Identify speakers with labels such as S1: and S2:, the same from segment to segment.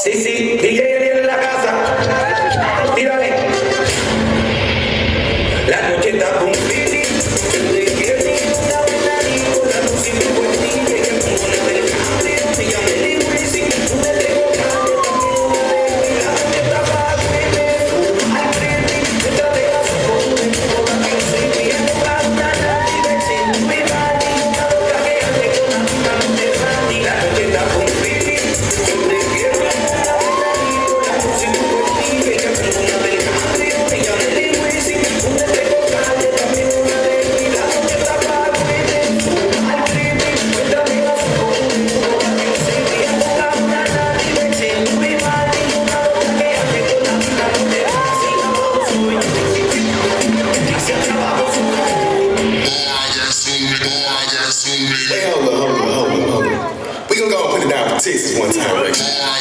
S1: Sí, sí, DJ Ariel en la casa. Tírale. La noche está con Billy. Yo te quiero una buena con la música por ti. Que el mundo le dé el cambio. Me llame el Wisin. Tú le tengo cambio. También la noche está para cuide. Al frente. Detrás de la soporte. Toda que yo soy bien. Basta la diversión. Me va a ir. La boca que ande con la puta no te va a ir. La noche está con Billy. Yo te quiero una buena con la música por ti. Que el mundo le dé el cambio. Me llame el Wisin. Tú le tengo cambio. También una de mí. La noche está para cuide. Al frente. Detrás de la soporte. Toda que yo soy bien. Basta la diversión. Me va a ir. La boca que ande con la puta no te va a ir. Hacia trabajo soy.
S2: Hey, hold up. We gonna go and put it down for Texas one time, right?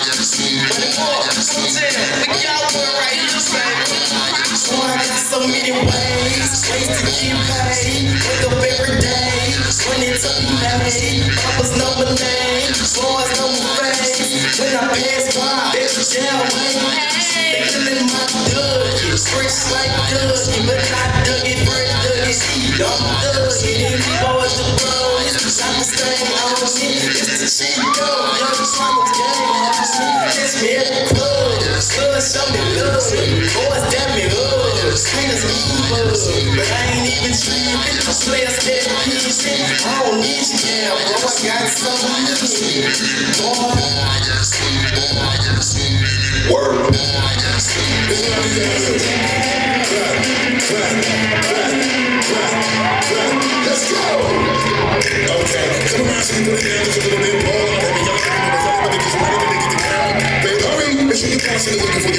S2: So many ways to get paid. Wake up every day, when it's up made. Papa's know my name, boys know my face. When I pass by, there's a jail waiting. They killing my Dougie, fresh like Dougie, but not Dougie, fresh Dougie. I'm Dougie, and these boys the bros. I'm the stain on me, it's the shit go. Young Thomas gang, catch me at the club. Slugs show me love, boys damn me up. Singers evil, but I ain't even tripping. Players that peaceful. I don't need you, yeah, bro. I got something new. Boy, word. Let's go. Okay, come around, so you put it down just a little bit more. Let me yell at you, but just right in the crowd. Baby, hurry, make sure you pass it looking for